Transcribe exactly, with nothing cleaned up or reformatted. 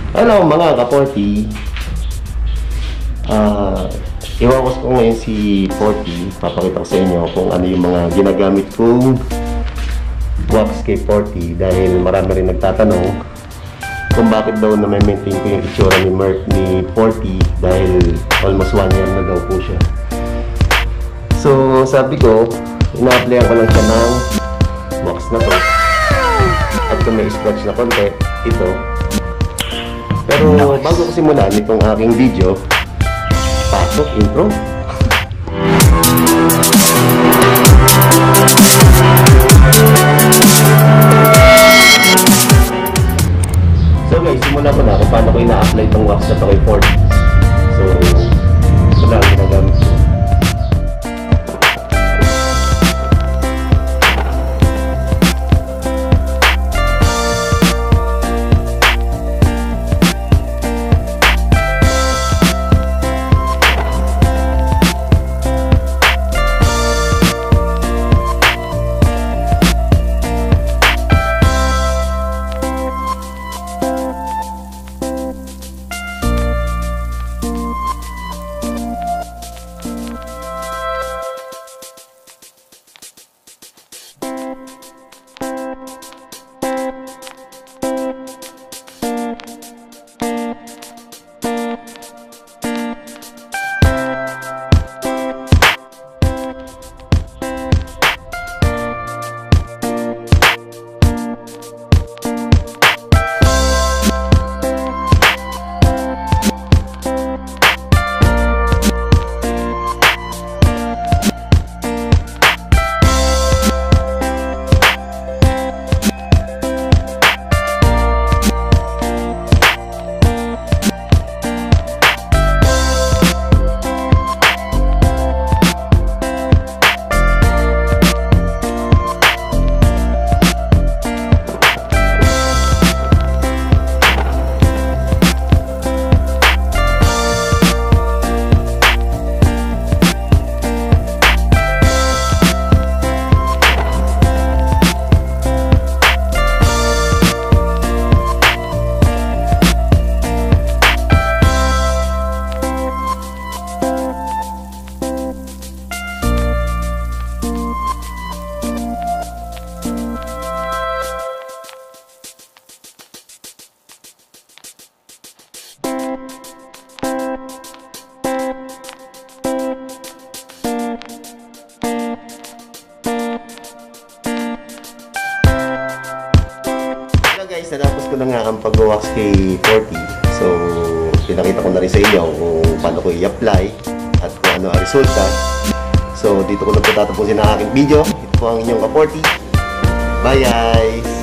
Hello mga ka-forty. uh, Iwawas ko ngayon si forty. Papakita ko sa inyo kung ano yung mga ginagamit kong wax kay forty. Dahil marami rin nagtatanong kung bakit daw na maintain ko yung itsura ni Merc ni forty. Dahil almost one year na daw po siya. So sabi ko, ina-applyan ko lang siya ng wax na to. At kung may scratch na konti, ito. Pero nice. Bago ko simulan itong aking video, pasok intro. So guys, simulan ko na kung paano ko ina-apply itong wax na ito kay forty. So, ito na ang ginagamit ko. Guys, natapos ko na nga ang pag-wax kay forty. So, pinakita ko na rin sa inyo kung paano ko i-apply at kung ano ang resulta. So, dito ko na po tatapusin ang aking video. Ito po ang inyong ka forty. Bye guys!